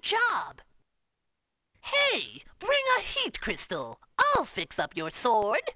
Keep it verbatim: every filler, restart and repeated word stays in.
job. Hey, bring a heat crystal. I'll fix up your sword.